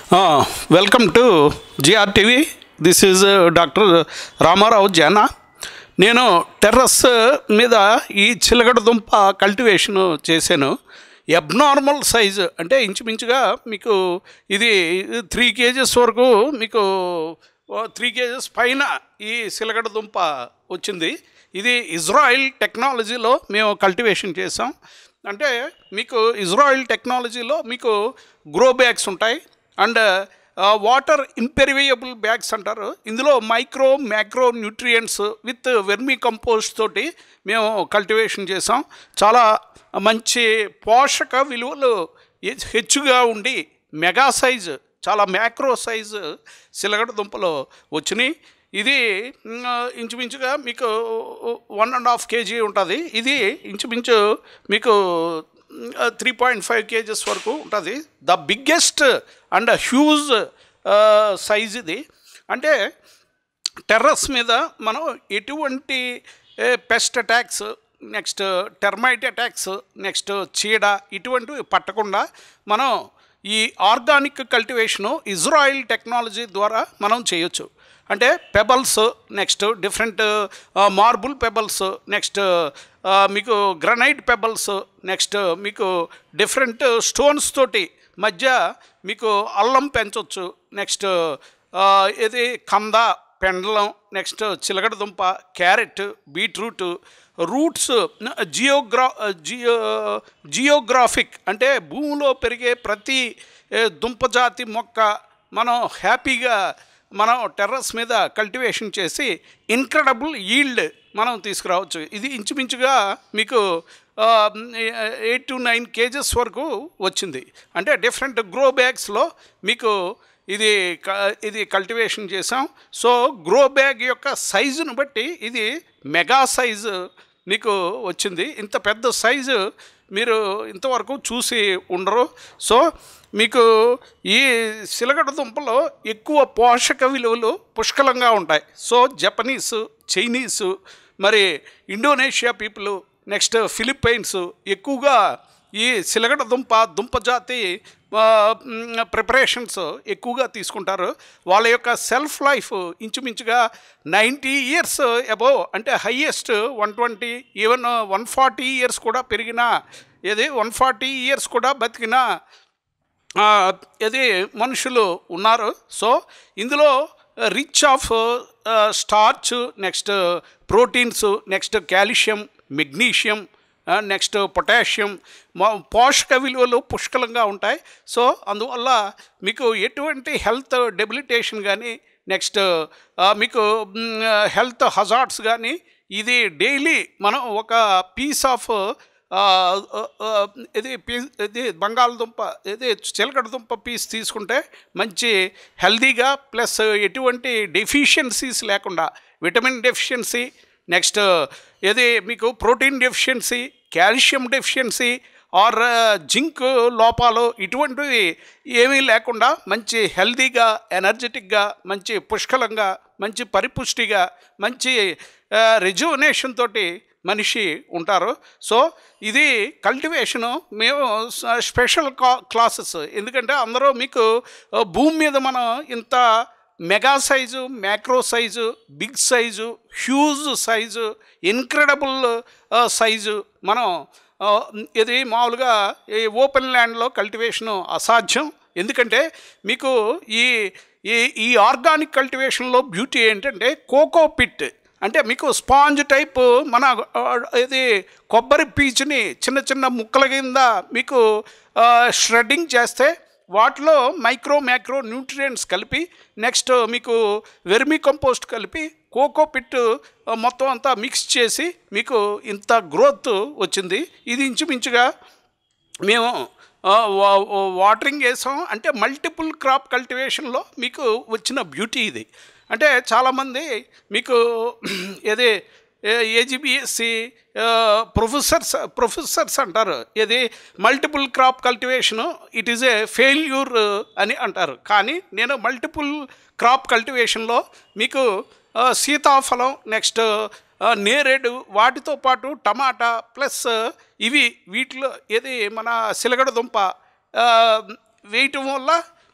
Welcome to GRTV. This is doctor Ramarao Jana. నేను terrace మీద ఈ చిలకడ దుంప కల్టివేషన్ చేశాను. అబ్నార్మల్ సైజు అంటే ఇంచుమించుగా మీకు ఇది 3 kgs వరకు మీకు 3 kgs పైన ఈ చిలకడ దుంప వచ్చింది. ఇది ఇజ్రాయిల్ టెక్నాలజీలో మేము కల్టివేషన్ చేసాం. అంటే మీకు ఇజ్రాయిల్ టెక్నాలజీలో మీకు గ్రో బ్యాగ్స్ ఉంటాయి అండ్ వాటర్ ఇంపెరివేయబుల్ బ్యాగ్స్ అంటారు. ఇందులో micro macro nutrients with vermi compost తోటి మేము కల్టివేషన్ చేసాం. చాలా మంచి పోషక విలువలు హెచ్చుగా ఉండి మెగా సైజు, చాలా మ్యాక్రో సైజు చిలకడ దుంపలు వచ్చినాయి. ఇది ఇంచుమించుగా మీకు 1.5 kg ఉంటుంది. ఇది ఇంచుమించు మీకు 3.5 kgs వరకు ఉంటుంది. The biggest and huge size ఇది. అంటే టెర్రస్ మీద మనం ఎటువంటి pest attacks, next termite attacks, next చీడ ఇటువంటివి పట్టకుండా మనం ఈ ఆర్గానిక్ కల్టివేషను ఇజ్రాయిల్ టెక్నాలజీ ద్వారా మనం చేయొచ్చు. అంటే pebbles, next different marble pebbles, next మీకు గ్రనైట్ పెబల్స్, నెక్స్ట్ మీకు డిఫరెంట్ స్టోన్స్ తోటి మధ్య మీకు అల్లం పెంచవచ్చు. నెక్స్ట్ ఇది కంద, పెండలం, నెక్స్ట్ చిలకడ దుంప, క్యారెట్, బీట్రూట్, రూట్స్, జియోగ్రాఫిక్ అంటే భూమిలో పెరిగే ప్రతి దుంపజాతి మొక్క మనం హ్యాపీగా మనం టెర్రస్ మీద కల్టివేషన్ చేసి ఇన్క్రెడిబుల్ ఈల్డ్ మనం తీసుకురావచ్చు. ఇది ఇంచుమించుగా మీకు 8 to 9 kgs వరకు వచ్చింది. అంటే డిఫరెంట్ గ్రో బ్యాగ్స్లో మీకు ఇది కల్టివేషన్ చేసాం. సో గ్రో బ్యాగ్ యొక్క సైజును బట్టి ఇది మెగా సైజు మీకు వచ్చింది. ఇంత పెద్ద సైజు మీరు ఇంతవరకు చూసి ఉండరు. సో మీకు ఈ చిలకడ దుంపలో ఎక్కువ పోషక విలువలు పుష్కలంగా ఉంటాయి. సో జపనీసు, చైనీసు, మరి ఇండోనేషియా పీపుల్, నెక్స్ట్ ఫిలిప్పైన్స్ ఎక్కువగా ఈ చిలకడ దుంప జాతి ప్రిపరేషన్స్ ఎక్కువగా తీసుకుంటారు. వాళ్ళ యొక్క సెల్ఫ్ లైఫ్ ఇంచుమించుగా 90 years అబోవ్, అంటే హయ్యెస్ట్ 120 ఈవెన్ 140 years కూడా పెరిగిన, ఇది 140 years కూడా బతికిన ఇది మనుషులు ఉన్నారు. సో ఇందులో rich of starch, next proteins, next calcium, magnesium, next potassium, పోషక విలువలు పుష్కలంగా ఉంటాయి. సో అందువల్ల మీకు ఎటువంటి హెల్త్ డెబిలిటేషన్ కానీ, నెక్స్ట్ మీకు హెల్త్ హజార్డ్స్ కానీ, ఇది డైలీ మనం ఒక పీస్ ఆఫ్ ఇది బంగాళదుంప, ఇది చిలకడ దుంప పీస్ తీసుకుంటే మంచి హెల్దీగా, ప్లస్ ఎటువంటి డెఫిషియన్సీస్ లేకుండా, విటమిన్ డెఫిషియన్సీ, నెక్స్ట్ ఇది మీకు protein deficiency, calcium deficiency or zinc లోపాలు ఇటువంటివి ఏమీ లేకుండా మంచి హెల్దీగా, ఎనర్జెటిక్గా, మంచి పుష్కలంగా, మంచి పరిపుష్టిగా, మంచి రెజ్యువనేషన్ తోటి మనిషి ఉంటారు. సో ఇది కల్టివేషను మేము స్పెషల్ క్లాసెస్. ఎందుకంటే అందరూ మీకు భూమి మీద మనం ఇంత mega size, macro size, big size, huge size, incredible size మనం ఇది మామూలుగా ఈ ఓపెన్ ల్యాండ్లో కల్టివేషను అసాధ్యం. ఎందుకంటే మీకు ఈ ఆర్గానిక్ కల్టివేషన్లో బ్యూటీ ఏంటంటే కోకో పిట్, అంటే మీకు స్పాంజ్ టైప్ మన ఇది కొబ్బరి పీచుని చిన్న చిన్న ముక్కల కింద మీకు ష్రెడ్డింగ్ చేస్తే వాటిలో మైక్రో మ్యాక్రో న్యూట్రియంట్స్ కలిపి, నెక్స్ట్ మీకు వెర్మీ కంపోస్ట్ కలిపి కోకో పిట్ మొత్తం అంతా మిక్స్ చేసి మీకు ఇంత గ్రోత్ వచ్చింది. ఇది ఇంచుమించుగా మేము వాటరింగ్ వేసాం. అంటే మల్టిపుల్ క్రాప్ కల్టివేషన్లో మీకు వచ్చిన బ్యూటీ ఇది. అంటే చాలామంది మీకు ఏజీబీఎస్సి ప్రొఫెసర్స్ అంటారు, ఇది multiple crop cultivation it is a failure అని అంటారు. కానీ నేను మల్టిపుల్ క్రాప్ కల్టివేషన్లో మీకు సీతాఫలం, నెక్స్ట్ నేరేడు, వాటితో పాటు టమాటా, ప్లస్ వీటిలో మన చిలకడ దుంప వేయటం వల్ల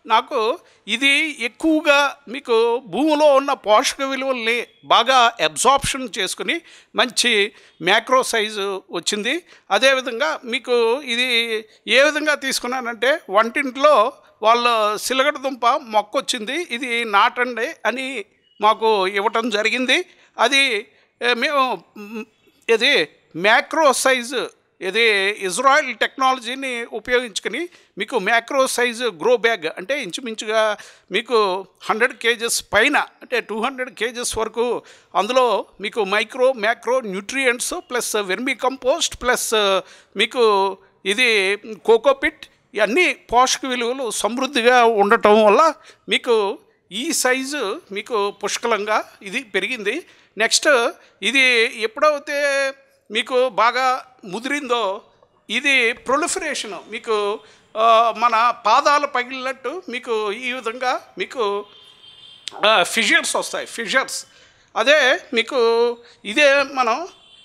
నాకు ఇది ఎక్కువగా మీకు భూమిలో ఉన్న పోషక విలువల్ని బాగా అబ్జార్ప్షన్ చేసుకుని మంచి మ్యాక్రో సైజు వచ్చింది. అదేవిధంగా మీకు ఇది ఏ విధంగా తీసుకున్నానంటే వంటింట్లో వాళ్ళ సిలగడ దుంప మొక్క వచ్చింది, ఇది నాటండి అని మాకు ఇవ్వటం జరిగింది. అది మేము ఇది మ్యాక్రో సైజు ఇది ఇజ్రాయిల్ టెక్నాలజీని ఉపయోగించుకొని మీకు మ్యాక్రో సైజు గ్రో బ్యాగ్ అంటే ఇంచుమించుగా మీకు 100 kgs పైన అంటే 200 kgs వరకు అందులో మీకు macro nutrients plus vermi compost plus మీకు ఇది కోకోపిట్ ఇవన్నీ పోషక విలువలు సమృద్ధిగా ఉండటం వల్ల మీకు ఈ సైజు మీకు పుష్కలంగా ఇది పెరిగింది. నెక్స్ట్ ఇది ఎప్పుడైతే మీకు బాగా ముదిరిందో ఇది ప్రొలిఫరేషన్ మీకు మన పాదాలు పగిలినట్టు మీకు ఈ విధంగా మీకు ఫిషర్స్ వస్తాయి, ఫిషర్స్. అదే మీకు ఇదే మనం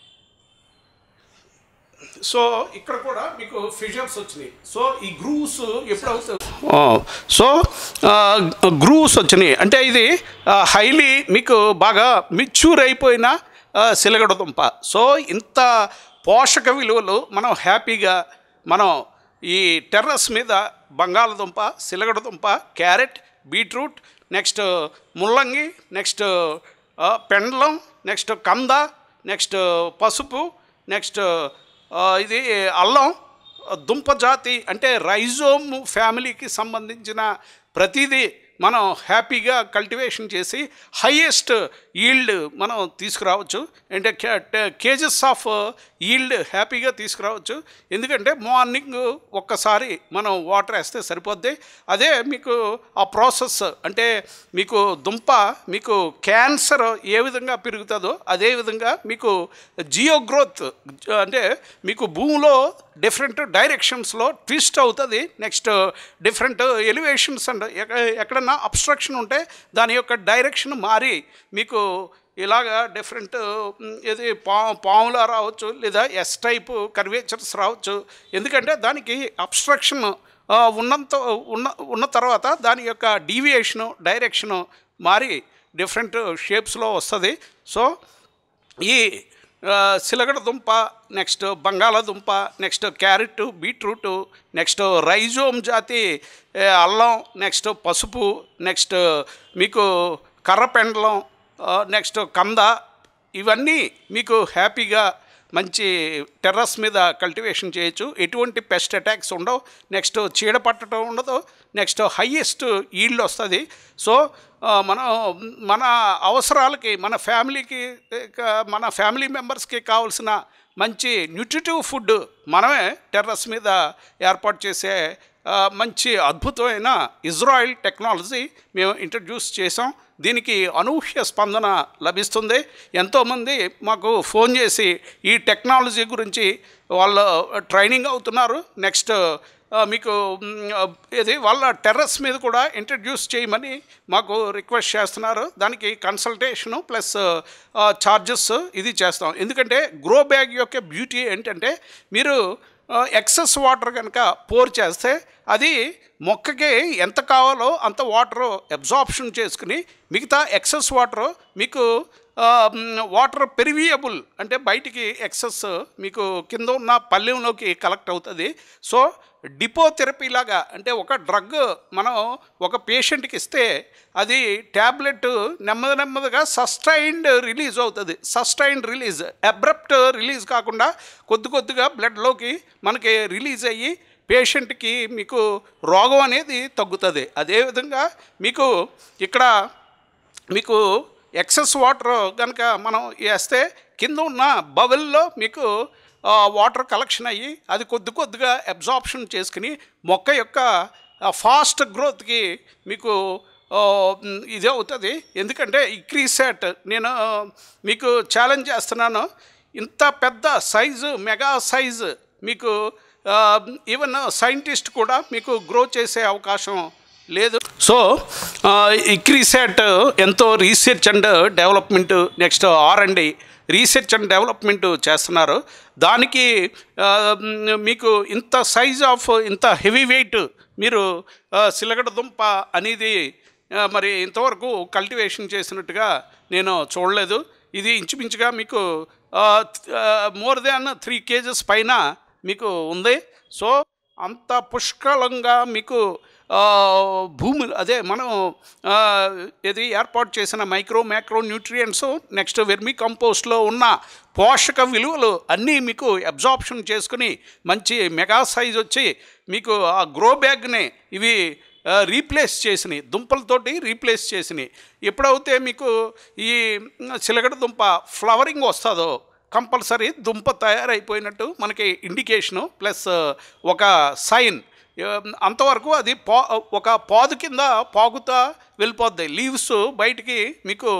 సో ఇక్కడ కూడా మీకు ఫిషర్స్ వచ్చినాయి. సో ఈ గ్రూవ్స్ ఎప్పుడవుతుంది సో గ్రూవ్స్ వచ్చినాయి అంటే ఇది హైలీ మీకు బాగా మెచ్యూర్ అయిపోయిన సిలగడ దుంప. సో ఇంత పోషక విలువలు మనం హ్యాపీగా మనం ఈ టెర్రస్ మీద బంగాళదుంప, సిలగడ దుంప, క్యారెట్, బీట్రూట్, నెక్స్ట్ ముల్లంగి, నెక్స్ట్ పెండలం, నెక్స్ట్ కంద, నెక్స్ట్ పసుపు, నెక్స్ట్ ఇది అల్లం, దుంప జాతి అంటే రైజోమ్ ఫ్యామిలీకి సంబంధించిన ప్రతిదీ మనం హ్యాపీగా కల్టివేషన్ చేసి హైయెస్ట్ ఈల్డ్ మనం తీసుకురావచ్చు. అంటే కేజెస్ ఆఫ్ ఈల్డ్ హ్యాపీగా తీసుకురావచ్చు. ఎందుకంటే మార్నింగ్ ఒక్కసారి మనం వాటర్ వేస్తే సరిపోద్ది. అదే మీకు ఆ ప్రాసెస్ అంటే మీకు దుంప మీకు క్యాన్సర్ ఏ విధంగా పెరుగుతుందో అదేవిధంగా మీకు జియో గ్రోత్ అంటే మీకు భూమిలో డిఫరెంట్ డైరెక్షన్స్లో ట్విస్ట్ అవుతుంది. నెక్స్ట్ డిఫరెంట్ ఎలివేషన్స్ అండ్ ఎక్కడన్నా అబ్స్ట్రక్షన్ ఉంటే దాని యొక్క డైరెక్షన్ మారి మీకు ఇలాగా డిఫరెంట్ ఇది పాములా రావచ్చు లేదా ఎస్ టైప్ కర్వేచర్స్ రావచ్చు. ఎందుకంటే దానికి అబ్స్ట్రక్షన్ ఉన్న తర్వాత దాని యొక్క డీవియేషను డైరెక్షను మారి డిఫరెంట్ షేప్స్లో వస్తుంది. సో ఈ సిలగడ దుంప, నెక్స్ట్ బంగాళదుంప, next carrot, beetroot, next rhizome జాతి అల్లం, నెక్స్ట్ పసుపు, నెక్స్ట్ మీకు కర్రపెండలం, నెక్స్ట్ కంద, ఇవన్నీ మీకు హ్యాపీగా మంచి టెర్రస్ మీద కల్టివేషన్ చేయొచ్చు. ఎటువంటి పెస్ట్ అటాక్స్ ఉండవు, నెక్స్ట్ చీడ పట్టడం ఉండదు, నెక్స్ట్ హైయెస్ట్ ఈల్డ్ వస్తుంది. సో మనం మన అవసరాలకి మన ఫ్యామిలీకి మన ఫ్యామిలీ మెంబర్స్కి కావాల్సిన మంచి న్యూట్రిటివ్ ఫుడ్ మనమే టెర్రస్ మీద ఏర్పాటు చేసే మంచి అద్భుతమైన ఇజ్రాయిల్ టెక్నాలజీ మేము ఇంట్రడ్యూస్ చేసాం. దీనికి అనూహ్య స్పందన లభిస్తుంది. ఎంతోమంది మాకు ఫోన్ చేసి ఈ టెక్నాలజీ గురించి వాళ్ళు ట్రైనింగ్ అవుతున్నారు. నెక్స్ట్ మీకు ఇది వాళ్ళ టెర్రస్ మీద కూడా ఇంట్రడ్యూస్ చేయమని మాకు రిక్వెస్ట్ చేస్తున్నారు. దానికి కన్సల్టేషను ప్లస్ ఛార్జెస్ ఇది చేస్తాం. ఎందుకంటే గ్రో బ్యాగ్ యొక్క బ్యూటీ ఏంటంటే మీరు ఎక్సెస్ వాటర్ కనుక పోర్ చేస్తే అది మొక్కకి ఎంత కావాలో అంత వాటరు అబ్జార్ప్షన్ చేసుకుని మిగతా ఎక్సెస్ వాటరు మీకు వాటర్ పెరివియబుల్ అంటే బయటికి ఎక్సెస్ మీకు కింద ఉన్న పల్లెంలోకి కలెక్ట్ అవుతుంది. సో డిపోథెరపీ లాగా అంటే ఒక డ్రగ్ మనం ఒక పేషెంట్కి ఇస్తే అది ట్యాబ్లెట్ నెమ్మదిగా సస్టైన్డ్ రిలీజ్ అవుతుంది. సస్టైన్డ్ రిలీజ్, అబ్రప్ట్ రిలీజ్ కాకుండా కొద్దిగా బ్లడ్లోకి మనకి రిలీజ్ అయ్యి పేషెంట్కి మీకు రోగం అనేది తగ్గుతుంది. అదేవిధంగా మీకు ఇక్కడ మీకు ఎక్సెస్ వాటర్ కనుక మనం వేస్తే కింద ఉన్న బబుల్లో మీకు వాటర్ కలెక్షన్ అయ్యి అది కొద్దిగా అబ్జార్ప్షన్ చేసుకుని మొక్క యొక్క ఫాస్ట్ గ్రోత్కి మీకు ఇదే అవుతుంది. ఎందుకంటే ఇక్రీసాట్ నేను మీకు ఛాలెంజ్ చేస్తున్నాను. ఇంత పెద్ద సైజు మెగా సైజు మీకు ఈవెన్ సైంటిస్ట్ కూడా మీకు గ్రో చేసే అవకాశం లేదు. సో ఇక్రీసాట్ ఎంతో research and development next R&D research and development చేస్తున్నారు. దానికి మీకు ఇంత సైజ్ ఆఫ్ ఇంత హెవీ వెయిట్ మీరు చిలకడ దుంప అనేది మరి ఇంతవరకు కల్టివేషన్ చేసినట్టుగా నేను చూడలేదు. ఇది ఇంచుమించుగా మీకు మోర్ దాన్ 3 kgs పైన మీకు ఉంది. సో అంత పుష్కలంగా మీకు భూమి అదే మనం ఇది ఏర్పాటు చేసిన మైక్రో న్యూట్రియంట్స్ నెక్స్ట్ వెర్మీ కంపోస్ట్లో ఉన్న పోషక విలువలు అన్నీ మీకు అబ్జార్ప్షన్ చేసుకుని మంచి మెగా సైజ్ వచ్చి మీకు ఆ గ్రో బ్యాగ్ని ఇవి రీప్లేస్ చేసినాయి, దుంపలతోటి రీప్లేస్ చేసినాయి. ఎప్పుడైతే మీకు ఈ చిలకడ దుంప ఫ్లవరింగ్ వస్తుందో కంపల్సరీ దుంప తయారైపోయినట్టు మనకి ఇండికేషను ప్లస్ ఒక సైన్. అంతవరకు అది ఒక పాదు కింద పాకుతా వెళ్ళిపోద్ది. లీవ్స్ బయటికి మీకు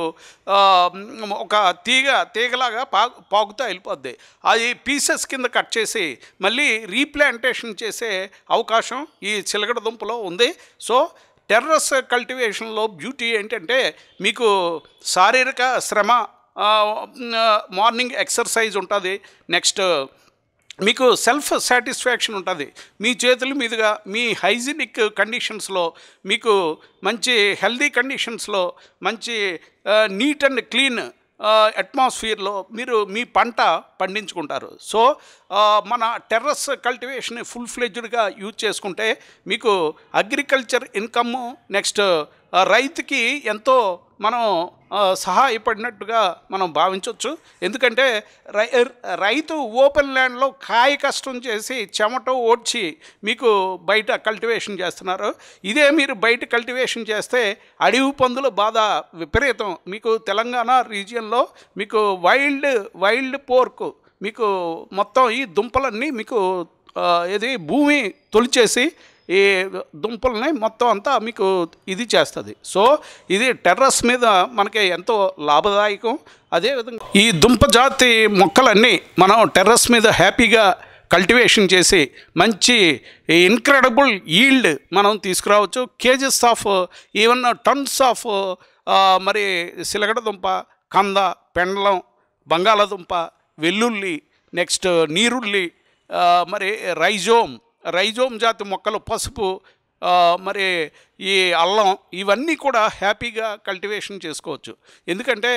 ఒక తీగలాగా పాకుతా వెళ్ళిపోద్ది. అది పీసెస్ కింద కట్ చేసి మళ్ళీ రీప్లాంటేషన్ చేసే అవకాశం ఈ చిలకడ దుంపలో ఉంది. సో టెర్రస్ కల్టివేషన్లో బ్యూటీ ఏంటంటే మీకు శారీరక శ్రమ, మార్నింగ్ ఎక్సర్సైజ్ ఉంటుంది, నెక్స్ట్ మీకు సెల్ఫ్ సాటిస్ఫాక్షన్ ఉంటుంది. మీ చేతుల మీదుగా మీ హైజీనిక్ కండిషన్స్లో మీకు మంచి హెల్దీ కండిషన్స్లో మంచి నీట్ అండ్ క్లీన్ అట్మాస్ఫియర్లో మీరు మీ పంట పండించుకుంటారు. సో మన టెర్రస్ కల్టివేషన్ ఫుల్ ఫ్లెడ్జ్డ్గా యూజ్ చేసుకుంటే మీకు అగ్రికల్చర్ ఇన్కమ్ నెక్స్ట్ రైతుకి ఎంతో మనం సహాయపడినట్టుగా మనం భావించవచ్చు. ఎందుకంటే రైతు ఓపెన్ ల్యాండ్లో కాయ కష్టం చేసి చెమట ఓడ్చి మీకు బయట కల్టివేషన్ చేస్తున్నారు. ఇదే మీరు బయట కల్టివేషన్ చేస్తే అడవి పందుల బాధ విపరీతం. మీకు తెలంగాణ రీజియన్లో మీకు వైల్డ్ పోర్క్ మీకు మొత్తం ఈ దుంపలన్నీ మీకు ఇది భూమి తొలిచేసి ఈ దుంపల్ని మొత్తం అంతా మీకు ఇది చేస్తుంది. సో ఇది టెర్రస్ మీద మనకి ఎంతో లాభదాయకం. అదేవిధంగా ఈ దుంప జాతి మొక్కలన్నీ మనం టెర్రస్ మీద హ్యాపీగా కల్టివేషన్ చేసి మంచి ఇన్క్రెడిబుల్ ఈల్డ్ మనం తీసుకురావచ్చు. Kgs of even tons of మరి చిలకడ దుంప, కంద, పెండలం, బంగాళదుంప, వెల్లుల్లి, నెక్స్ట్ నీరుల్లి, మరి రైజోమ్ జాతి మొక్కలు, పసుపు, మరి ఈ అల్లం, ఇవన్నీ కూడా హ్యాపీగా కల్టివేషన్ చేసుకోవచ్చు. ఎందుకంటే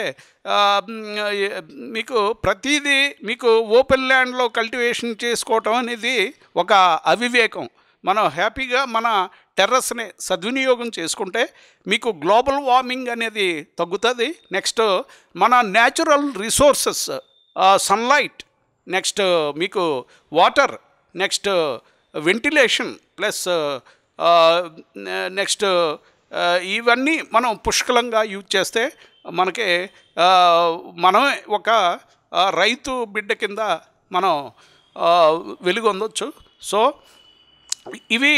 మీకు ప్రతిదీ మీకు ఓపెన్ ల్యాండ్లో కల్టివేషన్ చేసుకోవటం అనేది ఒక అవివేకం. మనం హ్యాపీగా మన టెర్రస్ని సద్వినియోగం చేసుకుంటే మీకు గ్లోబల్ వార్మింగ్ అనేది తగ్గుతుంది. నెక్స్ట్ మన న్యాచురల్ రిసోర్సెస్, సన్లైట్, నెక్స్ట్ మీకు water, next ventilation plus next ఇవన్నీ మనం పుష్కలంగా యూజ్ చేస్తే మనకి మనమే ఒక రైతు బిడ్డ కింద మనం వెలుగొందొచ్చు. సో ఇవి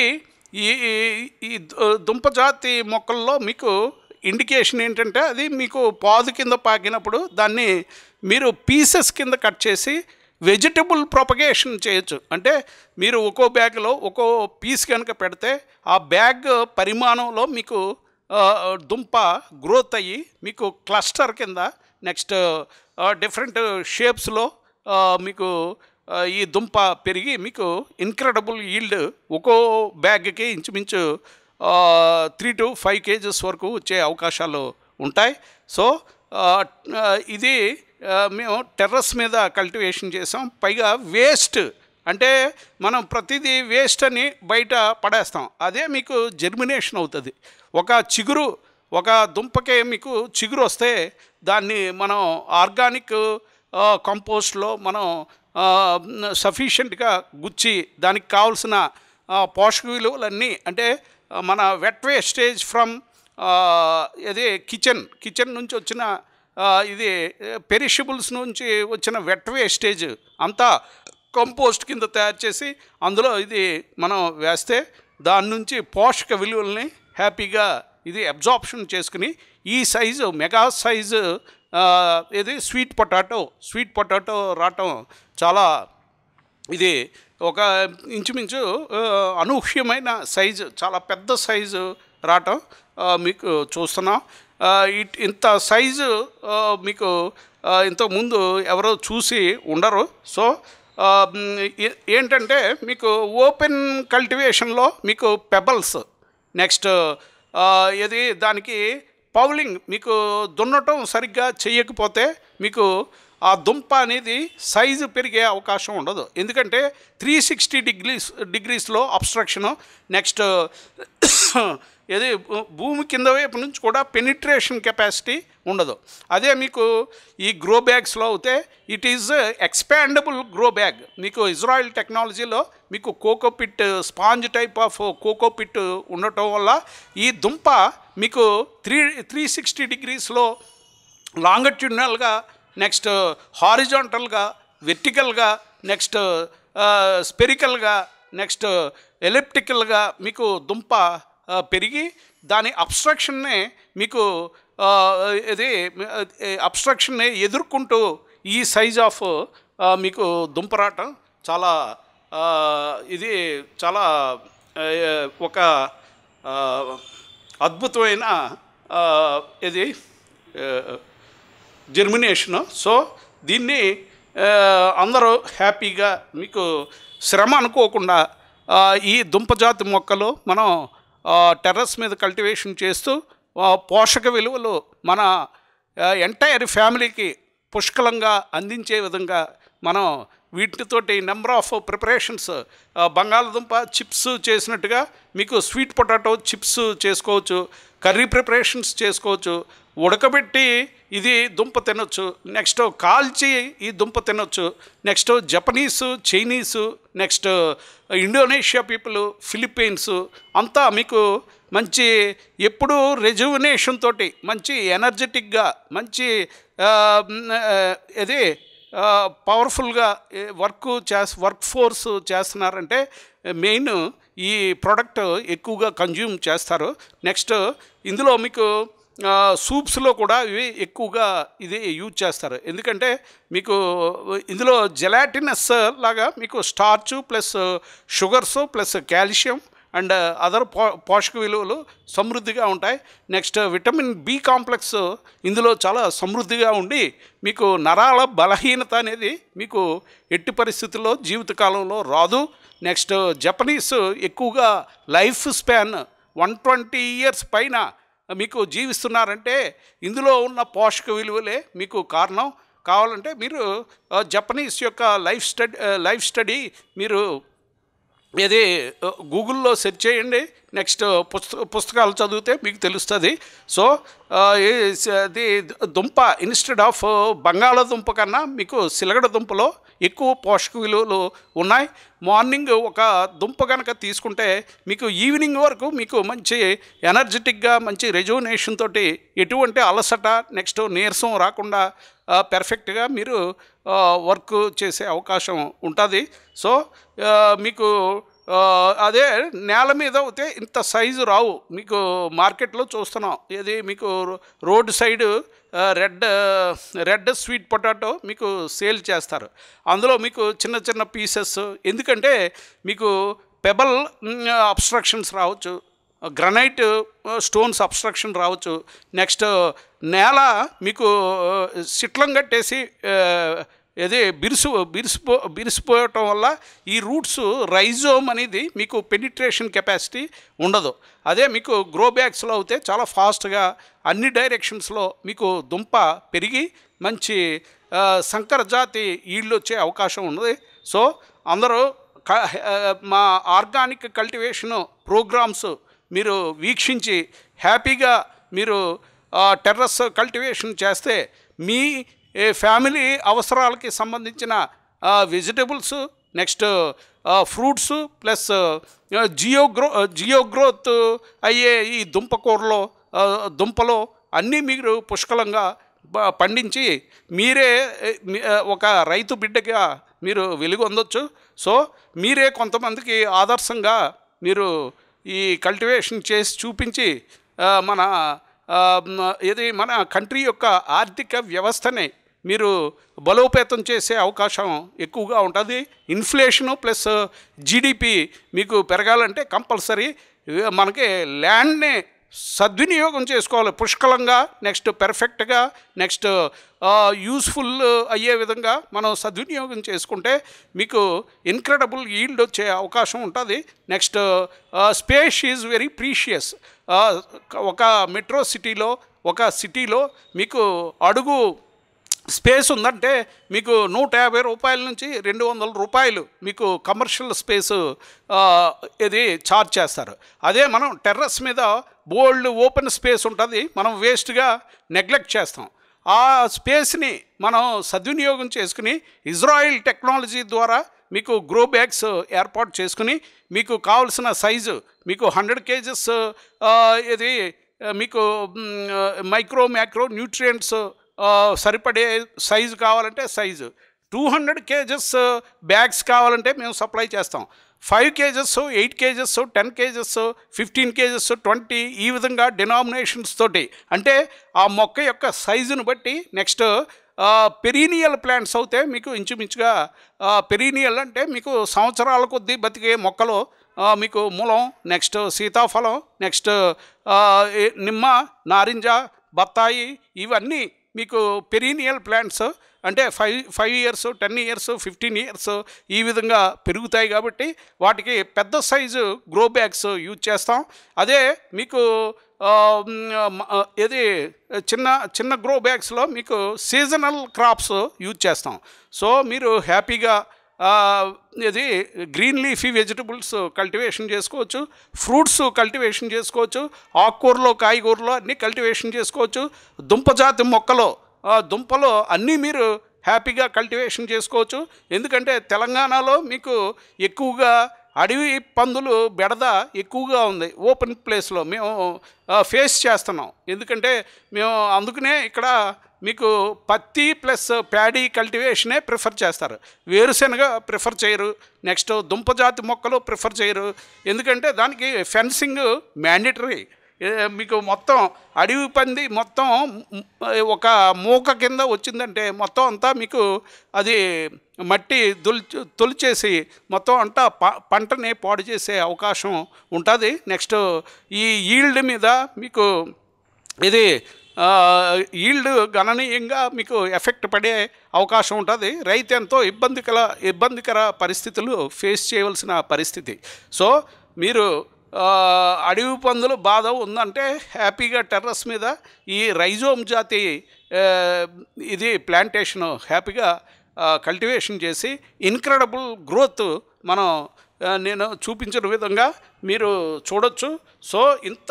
ఈ దుంపజాతి మొక్కల్లో మీకు ఇండికేషన్ ఏంటంటే అది మీకు పాదు కింద పాకినప్పుడు దాన్ని మీరు పీసెస్ కింద కట్ చేసి వెజిటబుల్ ప్రొపగేషన్ చేయొచ్చు. అంటే మీరు ఒక్కో బ్యాగ్లో ఒక్కో పీస్ కనుక పెడితే ఆ బ్యాగ్ పరిమాణంలో మీకు దుంప గ్రోత్ అయ్యి మీకు క్లస్టర్ కింద నెక్స్ట్ డిఫరెంట్ షేప్స్లో మీకు ఈ దుంప పెరిగి మీకు ఇన్క్రెడిబుల్ ఈల్డ్ ఒక్కో బ్యాగ్కి ఇంచుమించు 3 to 5 kgs వరకు వచ్చే అవకాశాలు ఉంటాయి. సో ఇది మేము టెర్రస్ మీద కల్టివేషన్ చేసాం. పైగా వేస్ట్ అంటే మనం ప్రతిదీ వేస్ట్ అని బయట పడేస్తాం, అదే మీకు జర్మినేషన్ అవుతుంది. ఒక దుంపకే మీకు చిగురు వస్తే దాన్ని మనం ఆర్గానిక్ కంపోస్ట్లో మనం సఫిషియెంట్గా గుచ్చి దానికి కావాల్సిన పోషక విలువలన్నీ అంటే మన వెట్ వేస్టేజ్ ఫ్రమ్ ఇది కిచెన్ నుంచి వచ్చిన ఇది పెరిషబుల్స్ నుంచి వచ్చిన వెట్ వేస్టేజ్ అంతా కంపోస్ట్ కింద తయారు చేసి అందులో ఇది మనం వేస్తే దాని నుంచి పోషక విలువల్ని హ్యాపీగా ఇది అబ్జార్ప్షన్ చేసుకుని ఈ సైజు మెగా సైజు ఇది స్వీట్ పొటాటో రావటం చాలా ఇది ఒక ఇంచుమించు అనూహ్యమైన సైజు, చాలా పెద్ద సైజు రావటం మీకు చూస్తున్నాం. ఇంత సైజు మీకు ఇంతకుముందు ఎవరో చూసి ఉండరు. సో ఏంటంటే మీకు ఓపెన్ కల్టివేషన్లో మీకు పెబల్స్, నెక్స్ట్ ఇది దానికి పౌలింగ్, మీకు దున్నటం సరిగ్గా చేయకపోతే మీకు ఆ దుంప అనేది సైజు పెరిగే అవకాశం ఉండదు. ఎందుకంటే 360 డిగ్రీస్లో అబ్స్ట్రక్షను, నెక్స్ట్ ఇది భూమి కింద వైపు నుంచి కూడా పెనిట్రేషన్ కెపాసిటీ ఉండదు. అదే మీకు ఈ గ్రో బ్యాగ్స్లో అయితే it is expandable grow bag. మీకు ఇజ్రాయిల్ టెక్నాలజీలో మీకు cocopeat sponge type of cocopeat ఉండటం వల్ల ఈ దుంప మీకు 360 డిగ్రీస్లో లాంగిట్యూడినల్గా, నెక్స్ట్ హారిజాంటల్గా, వెర్టికల్గా, నెక్స్ట్ స్పెరికల్గా, నెక్స్ట్ ఎలిప్టికల్గా మీకు దుంప పెరిగి దాని అబ్స్ట్రక్షన్నే మీకు ఇది అబ్స్ట్రక్షన్ని ఎదుర్కొంటూ ఈ సైజ్ ఆఫ్ మీకు దుంప రావటం చాలా ఇది చాలా ఒక అద్భుతమైన ఇది జర్మినేషను. సో దీన్ని అందరూ హ్యాపీగా మీకు శ్రమ అనుకోకుండా ఈ దుంపజాతి మొక్కలు మనం టెర్రస్ మీద కల్టివేషన్ చేస్తూ పోషక విలువలు మన ఎంటైర్ ఫ్యామిలీకి పుష్కలంగా అందించే విధంగా మనం వీటితోటి నెంబర్ ఆఫ్ ప్రిపరేషన్స్, బంగాళదుంప చిప్స్ చేసినట్టుగా మీకు స్వీట్ పొటాటో చిప్స్ చేసుకోవచ్చు, కర్రీ ప్రిపరేషన్స్ చేసుకోవచ్చు, ఉడకబెట్టి ఇది దుంప తినొచ్చు, నెక్స్ట్ కాల్చి ఈ దుంప తినొచ్చు, next Japanese, Chinese, next Indonesia people, Philippines అంతా మీకు మంచి ఎప్పుడు రెజ్యువనేషన్ తోటి మంచి ఎనర్జెటిక్గా మంచి ఇది పవర్ఫుల్గా వర్క్ ఫోర్స్ చేస్తున్నారంటే మెయిన్ ఈ ప్రోడక్ట్ ఎక్కువగా కన్జ్యూమ్ చేస్తారు. నెక్స్ట్ ఇందులో మీకు సూప్స్లో కూడా ఇవి ఎక్కువగా ఇది యూజ్ చేస్తారు. ఎందుకంటే మీకు ఇందులో జెలాటినస్ లాగా మీకు starch plus sugars plus calcium and other పోషక విలువలు సమృద్ధిగా ఉంటాయి. నెక్స్ట్ విటమిన్ బి కాంప్లెక్స్ ఇందులో చాలా సమృద్ధిగా ఉండి మీకు నరాల బలహీనత అనేది మీకు ఎట్టి పరిస్థితుల్లో జీవితకాలంలో రాదు. నెక్స్ట్ జపనీస్ ఎక్కువగా లైఫ్ స్పాన్ 120 years పైన మీకు జీవిస్తున్నారంటే ఇందులో ఉన్న పోషక విలువలే మీకు కారణం. కావాలంటే మీరు జపనీస్ యొక్క లైఫ్ స్టడీ మీరు ఇది గూగుల్లో సెర్చ్ చేయండి, నెక్స్ట్ పుస్తకాలు చదివితే మీకు తెలుస్తుంది. సో అది దుంప ఇన్స్టెడ్ ఆఫ్ బంగాళదుంప కన్నా మీకు సిలగడ దుంపలో ఎక్కువ పోషక విలువలు ఉన్నాయి. మార్నింగ్ ఒక దుంప కనుక తీసుకుంటే మీకు ఈవినింగ్ వరకు మీకు మంచి ఎనర్జెటిక్గా మంచి రెజ్యువనేషన్ తోటి ఎటువంటి అలసట నెక్స్ట్ నీరసం రాకుండా పెర్ఫెక్ట్గా మీరు వర్క్ చేసే అవకాశం ఉంటుంది. సో మీకు అదే నేల మీద అయితే ఇంత సైజు రావు. మీకు మార్కెట్లో చూస్తున్నాం, ఇది మీకు road side red sweet potato మీకు సేల్ చేస్తారు. అందులో మీకు చిన్న చిన్న పీసెస్, ఎందుకంటే మీకు పెబల్ అబ్స్ట్రక్షన్స్ రావచ్చు, గ్రనైట్ స్టోన్స్ అబ్స్ట్రక్షన్ రావచ్చు, నెక్స్ట్ నేల మీకు సిట్లం కట్టేసి ఇది బిరిసిపోవటం వల్ల ఈ రూట్స్ రైజోమ్ అనేది మీకు పెనిట్రేషన్ కెపాసిటీ ఉండదు. అదే మీకు గ్రో బ్యాగ్స్లో అయితే చాలా ఫాస్ట్గా అన్ని డైరెక్షన్స్లో మీకు దుంప పెరిగి మంచి సంకర జాతి ఈళ్ళు వచ్చే అవకాశం ఉన్నది. సో అందరూ మా ఆర్గానిక్ కల్టివేషన్ ప్రోగ్రామ్స్ మీరు వీక్షించి హ్యాపీగా మీరు టెర్రస్ కల్టివేషన్ చేస్తే మీ ఫ్యామిలీ అవసరాలకి సంబంధించిన vegetables, next fruits plus geo growth అయ్యే ఈ దుంపలో అన్నీ మీరు పుష్కలంగా పండించి మీరే ఒక రైతు బిడ్డగా మీరు వెలుగొందొచ్చు. సో మీరే కొంతమందికి ఆదర్శంగా మీరు ఈ కల్టివేషన్ చేసి చూపించి మన కంట్రీ యొక్క ఆర్థిక వ్యవస్థని మీరు బలోపేతం చేసే అవకాశం ఎక్కువగా ఉంటుంది. ఇన్ఫ్లేషను ప్లస్ జీడిపి మీకు పెరగాలంటే కంపల్సరీ మనకి ల్యాండ్ని సద్వినియోగం చేసుకోవాలి పుష్కలంగా, నెక్స్ట్ పెర్ఫెక్ట్గా, నెక్స్ట్ యూస్ఫుల్ అయ్యే విధంగా మనం సద్వినియోగం చేసుకుంటే మీకు ఇన్క్రెడిబుల్ ఈల్డ్ వచ్చే అవకాశం ఉంటుంది. Next space is very precious. ఒక మెట్రో సిటీలో, ఒక సిటీలో మీకు అడుగు స్పేస్ ఉందంటే మీకు 150 రూపాయల నుంచి 200 రూపాయలు మీకు కమర్షియల్ స్పేసు ఇది ఛార్జ్ చేస్తారు. అదే మనం టెర్రస్ మీద బోల్డ్ ఓపెన్ స్పేస్ ఉంటుంది, మనం వేస్ట్గా నెగ్లెక్ట్ చేస్తాం. ఆ స్పేస్ని మనం సద్వినియోగం చేసుకుని ఇజ్రాయిల్ టెక్నాలజీ ద్వారా మీకు గ్రో బ్యాగ్స్ ఏర్పాటు చేసుకుని మీకు కావలసిన సైజు, మీకు 100 kgs ఇది మీకు మైక్రో మ్యాక్రో న్యూట్రియంట్స్ సరిపడే సైజు కావాలంటే సైజు, 200 kgs బ్యాగ్స్ కావాలంటే మేము సప్లై చేస్తాం. 5 kgs, 8 kgs, 10 kgs, 15 kgs, 20 ఈ విధంగా డినామినేషన్స్ తోటి, అంటే ఆ మొక్క యొక్క సైజును బట్టి. నెక్స్ట్ పెరీనియల్ ప్లాంట్స్ అయితే మీకు ఇంచుమించుగా పెరీనియల్ అంటే మీకు సంవత్సరాల కొద్దీ బతికే మొక్కలు, మీకు ములం, నెక్స్ట్ సీతాఫలం, నెక్స్ట్ నిమ్మ, నారింజ, బత్తాయి, ఇవన్నీ మీకు పెరీనియల్ ప్లాంట్స్. అంటే 5 years, 10 years, 15 years ఈ విధంగా పెరుగుతాయి కాబట్టి వాటికి పెద్ద సైజు గ్రో బ్యాగ్స్ యూజ్ చేస్తాం. అదే మీకు ఇది చిన్న చిన్న గ్రో బ్యాగ్స్లో మీకు సీజనల్ క్రాప్స్ యూజ్ చేస్తాం. సో మీరు హ్యాపీగా ఇది గ్రీన్ లీఫీ వెజిటబుల్స్ కల్టివేషన్ చేసుకోవచ్చు, ఫ్రూట్స్ కల్టివేషన్ చేసుకోవచ్చు, ఆకుకూరలో కాయగూరలో అన్నీ కల్టివేషన్ చేసుకోవచ్చు. దుంపజాతి మొక్కలో దుంపలో అన్నీ మీరు హ్యాపీగా కల్టివేషన్ చేసుకోవచ్చు. ఎందుకంటే తెలంగాణలో మీకు ఎక్కువగా అడవి పందులు బెడద ఎక్కువగా ఉంది, ఓపెన్ ప్లేస్లో మేము ఫేస్ చేస్తున్నాం. ఎందుకంటే మేము అందుకనే ఇక్కడ మీకు పత్తి ప్లస్ ప్యాడీ కల్టివేషనే ప్రిఫర్ చేస్తారు, వేరుశెనగ ప్రిఫర్ చేయరు, నెక్స్ట్ దుంపజాతి మొక్కలు ప్రిఫర్ చేయరు. ఎందుకంటే దానికి ఫెన్సింగ్ మ్యాండేటరీ. మీకు మొత్తం అడవి పంది మొత్తం ఒక మూక కింద వచ్చిందంటే మొత్తం అంతా మీకు అది మట్టి తొలిచేసి మొత్తం అంతా పంటని పాడు చేసే అవకాశం ఉంటుంది. నెక్స్ట్ ఈ ఈల్డ్ మీద మీకు ఇది ఈల్డ్ గణనీయంగా మీకు ఎఫెక్ట్ పడే అవకాశం ఉంటుంది. రైతు ఎంతో ఇబ్బందికర పరిస్థితులు ఫేస్ చేయవలసిన పరిస్థితి. సో మీరు అడవి పందులు బాధ ఉందంటే హ్యాపీగా టెర్రస్ మీద ఈ రైజోమ్ జాతి ఇది ప్లాంటేషన్ హ్యాపీగా కల్టివేషన్ చేసి ఇన్క్రెడిబుల్ గ్రోత్ మనం నేను చూపించిన విధంగా మీరు చూడొచ్చు. సో ఇంత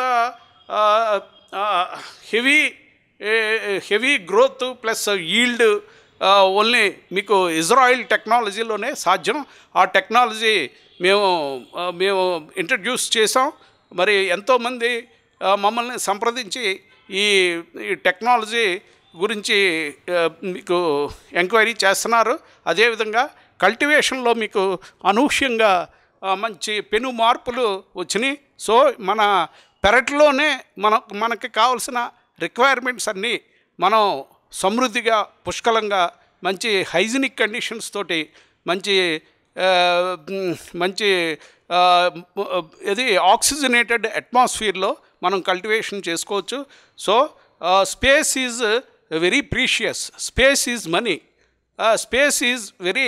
heavy growth plus yield only మీకు ఇజ్రాయిల్ టెక్నాలజీలోనే సాధ్యం. ఆ టెక్నాలజీ మేము ఇంట్రడ్యూస్ చేసాం. మరి ఎంతోమంది మమ్మల్ని సంప్రదించి ఈ టెక్నాలజీ గురించి మీకు ఎంక్వైరీ చేస్తున్నారు. అదేవిధంగా కల్టివేషన్లో మీకు అనూహ్యంగా మంచి పెను మార్పులు వచ్చినాయి. సో మన పెరట్లోనే మనకి కావాల్సిన రిక్వైర్మెంట్స్ అన్నీ మనం సమృద్ధిగా పుష్కలంగా మంచి హైజీనిక్ కండిషన్స్ తోటి మంచి ఇది ఆక్సిజనేటెడ్ అట్మాస్ఫియర్లో మనం కల్టివేషన్ చేసుకోవచ్చు. So space is very precious, space is money, space is very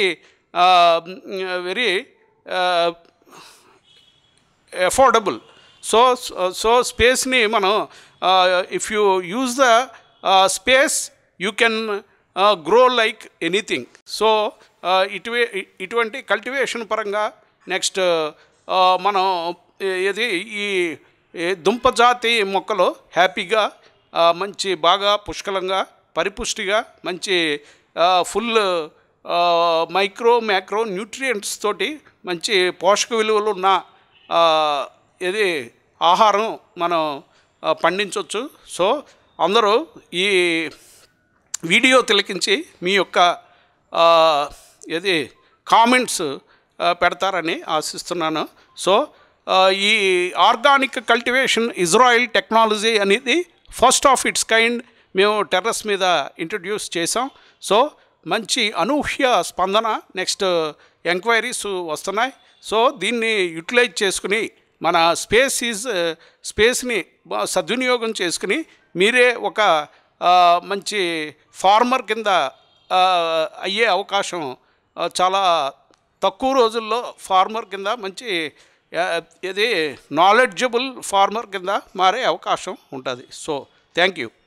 affordable. So స్పేస్ని మనం if you use the space you can grow like anything. So ఇటువంటి కల్టివేషన్ పరంగా నెక్స్ట్ మనం ఇది ఈ దుంపజాతి మొక్కలు హ్యాపీగా మంచి బాగా పుష్కలంగా పరిపుష్టిగా మంచి ఫుల్ మైక్రో మ్యాక్రో న్యూట్రియంట్స్ తోటి మంచి పోషక విలువలు ఉన్న ఇది ఆహారం మనం పండించవచ్చు. సో అందరూ ఈ వీడియో తిలకించి మీ యొక్క ఇది కామెంట్స్ పెడతారని ఆశిస్తున్నాను. సో ఈ ఆర్గానిక్ కల్టివేషన్ ఇజ్రాయిల్ టెక్నాలజీ అనేది ఫస్ట్ ఆఫ్ ఇట్స్ కైండ్ మేము టెర్రస్ మీద ఇంట్రడ్యూస్ చేసాం. సో మంచి అనూహ్య స్పందన నెక్స్ట్ ఎంక్వైరీస్ వస్తున్నాయి. సో దీన్ని యూటిలైజ్ చేసుకుని మన స్పేస్ని సద్వినియోగం చేసుకుని మీరే ఒక మంచి ఫార్మర్ కింద అయ్యే అవకాశం, చాలా తక్కువ రోజుల్లో ఫార్మర్ కింద మంచి ఇది నాలెడ్జబుల్ ఫార్మర్ కింద మారే అవకాశం ఉంటుంది. So thank you.